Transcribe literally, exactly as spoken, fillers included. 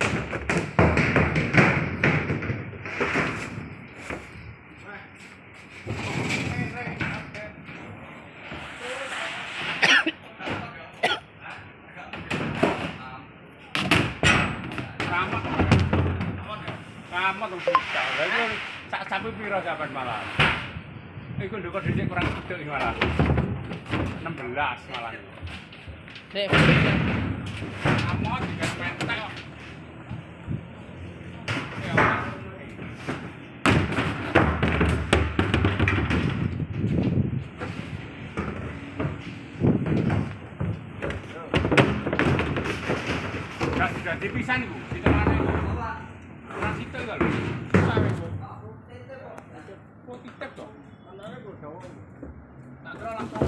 Kamu tuh bisa, lalu sak sapi piro sahabat malah. Iku ndukok dhisik kurang sedek iki malah. enam belas malah. Nek kamu juga pentek kok. Ya sudah dipisah nih Bu, di tengah nih. Kurang situ kan lho. Sampe Bu. Kok titip toh? Anane kok dawa. Tak kira langsung